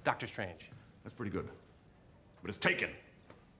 Doctor Strange. That's pretty good. But it's taken.